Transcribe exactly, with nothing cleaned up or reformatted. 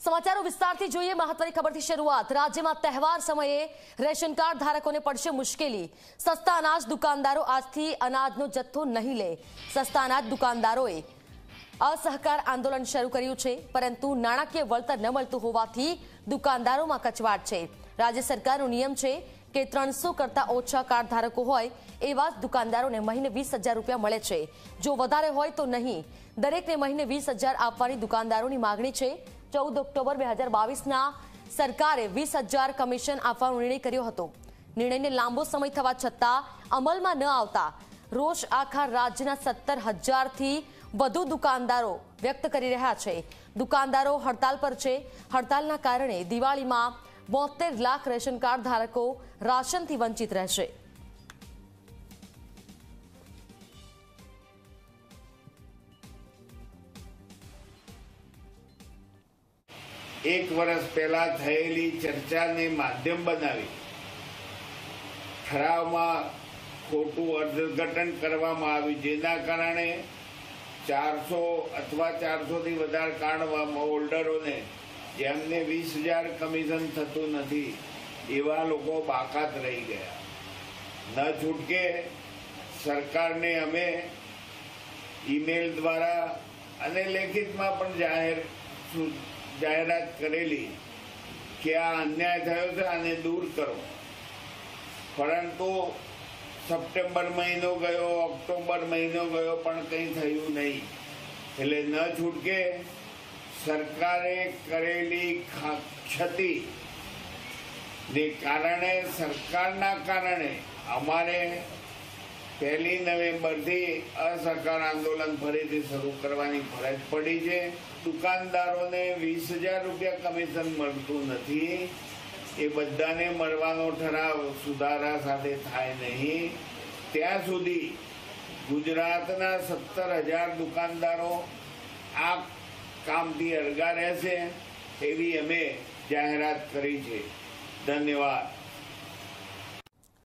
समाचारों विस्तारથી જોઈએ। મહત્વની ખબરથી શરૂઆત। રાજ્યમાં તહેવાર સમયે રેશન કાર્ડ ધારકોને પડશે મુશ્કેલી। સસ્તા અનાજ દુકાનદારો આજથી અનાજનો જથ્થો નહીં લે। સસ્તા અનાજ દુકાનદારોએ અસહકાર આંદોલન શરૂ કર્યું છે, પરંતુ નાણાકીય વળતર ન મળતું હોવાથી દુકાનદારોમાં કચવાટ છે। રાજ્ય સરકારનો નિયમ છે કે ત્રણસો કરતા ઓછા કાર્ડ ધારકો હોય એવા દુકાનદારોને મહિને વીસ હજાર રૂપિયા મળે છે। જો વધારે હોય તો નહીં। દરેકને મહિને વીસ હજાર આપવાની દુકાનદારોની માગણી છે। चौद ऑक्टोबर બે હજાર બાવીસ ના સરકારે વીસ હજાર કમિશન આપવાનો નિર્ણય કર્યો હતો। નિર્ણયને લાંબો સમય થવા છતાં અમલમાં ન આવતા રોષ આખા રાજ્યના સત્તર હજાર થી વધુ દુકાનદારો વ્યક્ત કરી રહ્યા છે। દુકાનદારો હડતાલ પર છે। હડતાલના કારણે દિવાળીમાં બોતેર લાખ રેશન કાર્ડ ધારકો રાશનથી વંચિત રહેશે। एक वर्ष पहला थयेली चर्चा ने माध्यम बनावी ठरावमां खोटू अर्थघटन करवामां आव्युं, जेना कारणे चार सौ अथवा चार सौ थी वधारे कार्ड होल्डरोने जेमने वीस हजार कमिशन थतुं नथी एवा लोको बाकात रही गया। न छूटके सरकारने अमे ईमेल द्वारा अने लेखितमां पण जाहेर जाहरात करेली कि आ अन्याय थयो छे, आने दूर करो, परंतु सप्टेम्बर महीनो गयो, ऑक्टोबर महीनो गयो पण कई थयुं नहीं। एटले न छूटके सरकारे करेली क्षति ने कारणे सरकारना कारणे अमारे पहली नवेम्बर थी असहकार आंदोलन फरीथी शुरू करवानी फरज पड़ी है। दुकानदारों ने वीस हजार रुपया कमिशन मळतुं नथी, ए बधाने मळवानो ठराव सुधारा साथे थाय नहीं। त्यां सुधी गुजरातना सत्तर हजार दुकानदारो आ कामथी अळगा रहेशे एवी अमे जाहेरात करी छे। धन्यवाद।